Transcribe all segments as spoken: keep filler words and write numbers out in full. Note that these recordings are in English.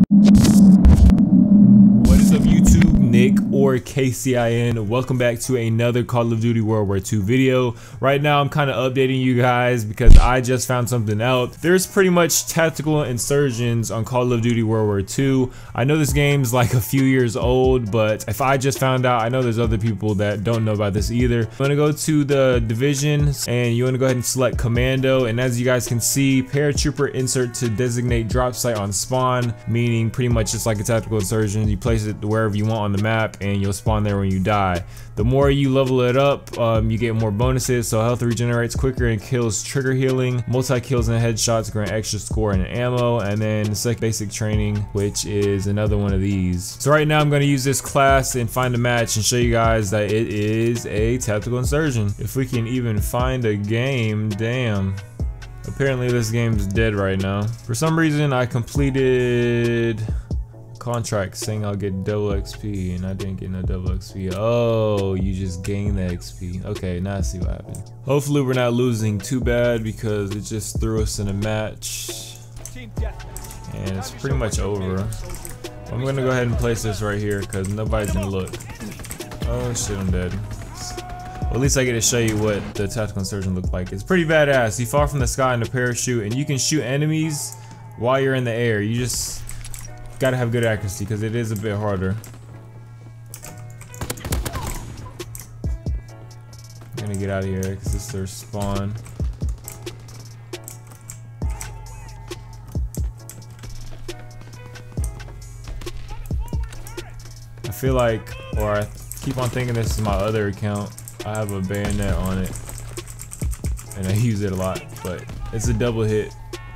What is up YouTube, Nick or K C I N. Welcome back to another Call of Duty World War Two video. Right now I'm kind of updating you guys because I just found something out. There's pretty much tactical insurgents on Call of Duty World War Two. I know this game's like a few years old, but if I just found out, I know there's other people that don't know about this either. I'm gonna go to the divisions and you wanna go ahead and select commando, and as you guys can see, paratrooper insert to designate drop site on spawn, meaning pretty much just like a tactical insurgent. You place it wherever you want on the map and you'll spawn there when you die. The more you level it up, um, you get more bonuses, so health regenerates quicker and kills trigger healing, multi-kills and headshots grant extra score and ammo, and then select basic training, which is another one of these. So right now I'm going to use this class and find a match and show you guys that it is a tactical insurgent. If we can even find a game, damn. Apparently this game's dead right now. For some reason I completed contract saying I'll get double X P and I didn't get no double X P. Oh, you just gain the X P. Okay, now I see what happened. Hopefully we're not losing too bad because it just threw us in a match and it's pretty much over. I'm gonna go ahead and place this right here because nobody's gonna look. Oh shit, I'm dead. Well, at least I get to show you what the tactical insurgent looked like. It's pretty badass. You fall from the sky in a parachute and you can shoot enemies while you're in the air. You just gotta have good accuracy because it is a bit harder. I'm gonna get out of here because this is their spawn. I feel like, or I keep on thinking this is my other account. I have a bayonet on it and I use it a lot, but it's a double hit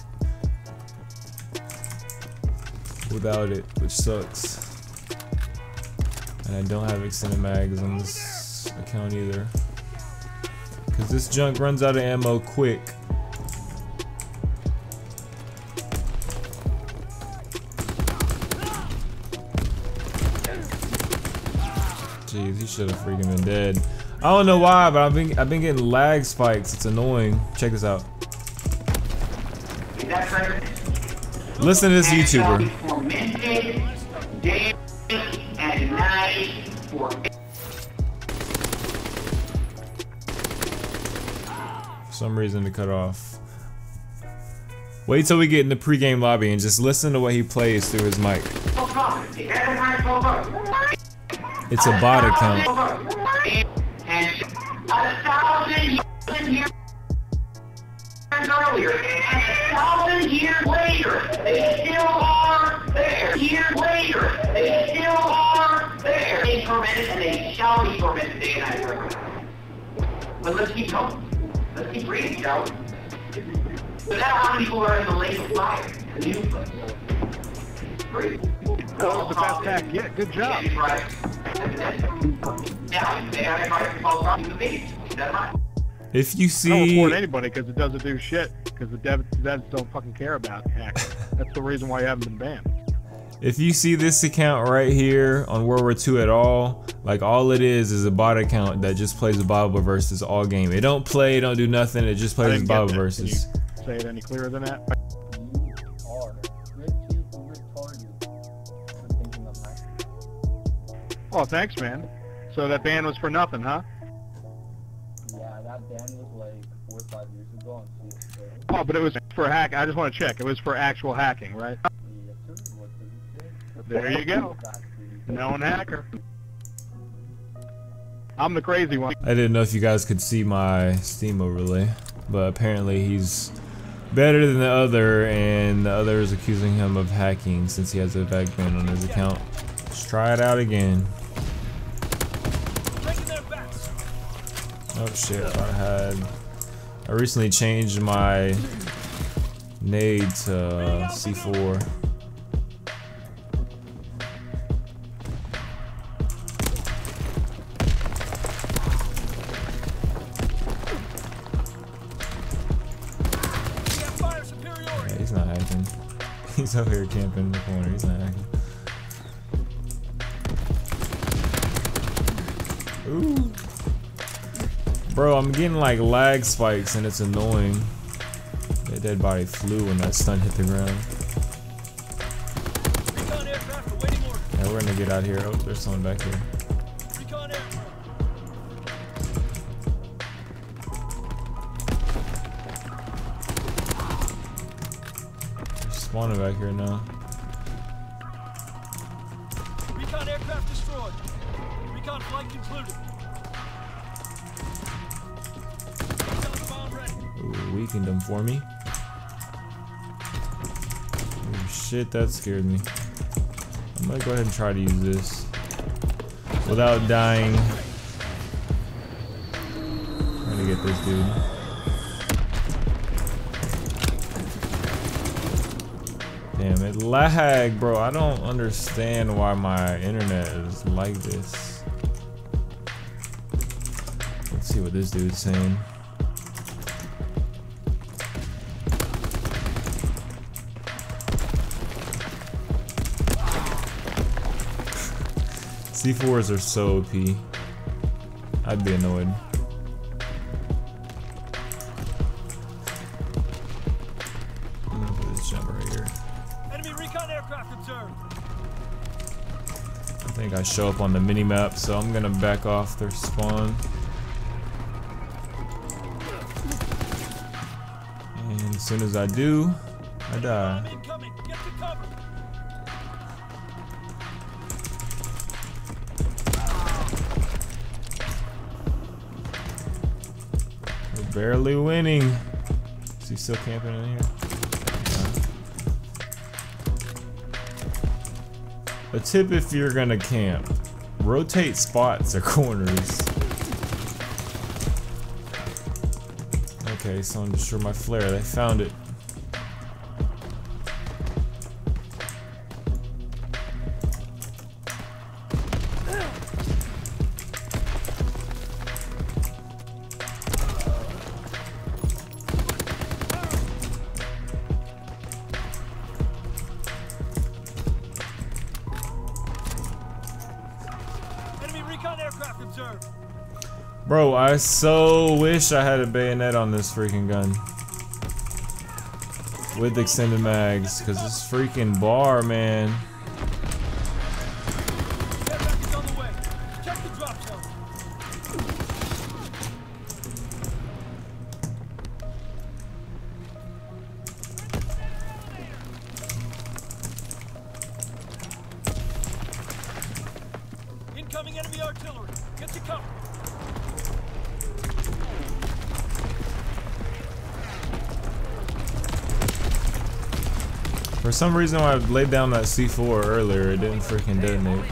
without it, which sucks. And I don't have extended mags on this account either because this junk runs out of ammo quick. Jeez, he should have freaking been dead. I don't know why, but I've been I've been getting lag spikes. It's annoying. Check this out. Listen to this YouTuber. For some reason to cut off. Wait till we get in the pregame lobby and just listen to what he plays through his mic. It's a bot account. A thousand years earlier, and a thousand years later, they still are there. Years later, they still are there. They fermented and they shall be fermented day and night. But let's keep going. Let's keep reading, shall we? So now how many people are in the lake of fire? The new place. Three. That was the best hack yet. Good job. Yeah, right. Yeah, they have everybody fall off the beach. That's right. If you I don't see, support anybody because it doesn't do shit. Because the devs, the devs don't fucking care about hacks. That's the reason why you haven't been banned. if you see this account right here on World War Two at all, like all it is is a bot account that just plays the Bible verses all game. It don't play, it don't do nothing. It just plays the Bible verses. Can you say it any clearer than that? Oh, thanks, man. So that ban was for nothing, huh? Yeah, that ban was like four or five years ago on C S G O. Oh, but it was for hack. I just want to check. It was for actual hacking, right? Yes, sir. What does it say? There you go. Known hacker. I'm the crazy one. I didn't know if you guys could see my Steam overlay, but apparently he's better than the other, and the other is accusing him of hacking since he has a back ban on his account. Let's try it out again. Oh shit, I had I recently changed my nade to uh, C four. Yeah, he's not hacking. He's over here camping in the corner, he's not hacking. Ooh. Bro, I'm getting like lag spikes and it's annoying. That dead body flew when that stun hit the ground. Yeah, we're gonna get out of here. Oh, there's someone back here. They're spawning back here now. Recon aircraft destroyed. Recon flight concluded. Ooh, weakened them for me. Oh shit, that scared me. I'm gonna go ahead and try to use this without dying. I'm gonna get this dude. Damn, it lag, bro. I don't understand why my internet is like this. Let's see what this dude's saying. C fours are so O P. I'd be annoyed. I'm gonna put this jump right here. Enemy recon aircraft observed. I think I show up on the mini map, so I'm gonna back off their spawn. And as soon as I do, I die. Incoming. Get to cover. We're barely winning. Is he still camping in here? A tip if you're gonna camp, rotate spots or corners. Okay, someone destroyed my flare. They found it. Aircraft observed. Bro, I so wish I had a bayonet on this freaking gun with extended mags, because this freaking bar, man. Aircraft is on the way. Check the drop zone. Incoming enemy artillery. Get to cover. For some reason, when I laid down that C four earlier, it didn't freaking detonate.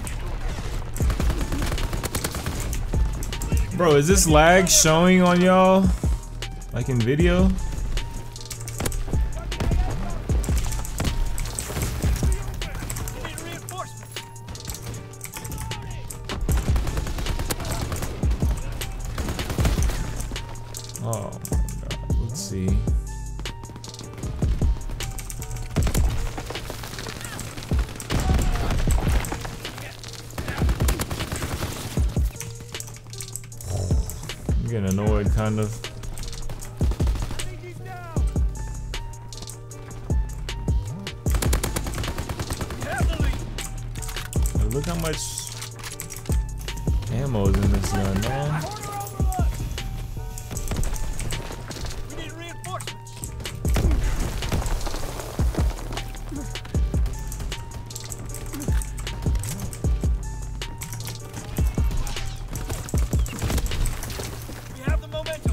Bro, is this lag showing on y'all? Like in video? Need reinforcements. Oh my god, let's see. I'm getting annoyed, kind of. Look how much ammo is in this gun, man. We need reinforcements. We have the momentum.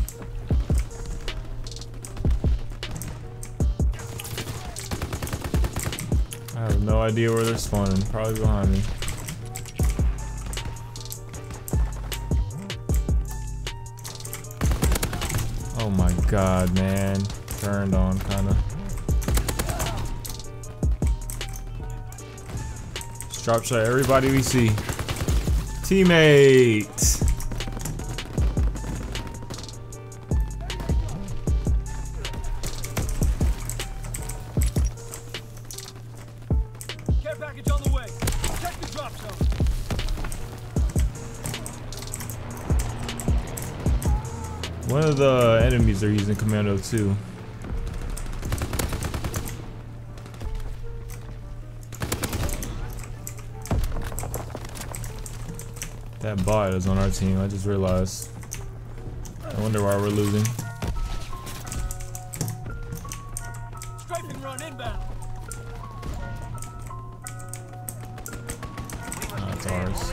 I have no idea where they're spawning. Probably behind me. Oh my god, man. Turned on, kinda. Just drop shot everybody we see. Teammate! Care package on the way. Check the drop zone. One of the enemies are using Commando too. That bot is on our team. I just realized. I wonder why we're losing. Strafing run inbound. Nah, it's ours.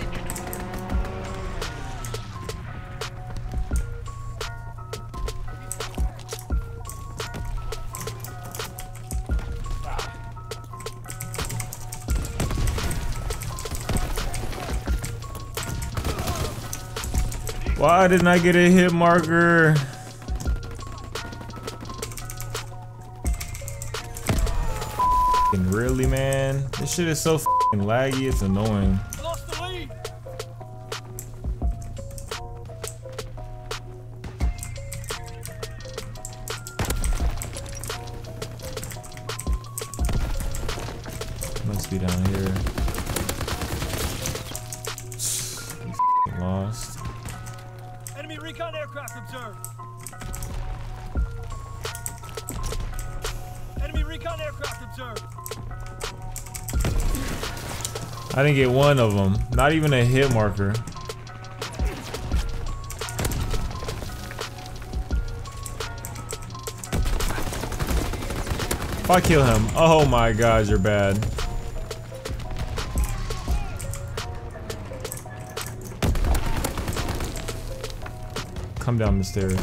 Why didn't I get a hit marker? F***ing really, man? This shit is so f***ing laggy, it's annoying. Lost the lead. Must be down here. Lost. Enemy recon aircraft observed. Enemy recon aircraft observed. I didn't get one of them. Not even a hit marker. If I kill him, oh my god, you're bad. Come down the stairs.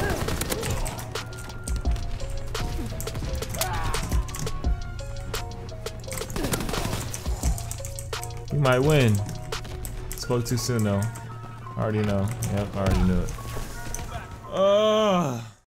You might win. Spoke too soon though. I already know. Yep, I already knew it. Ugh.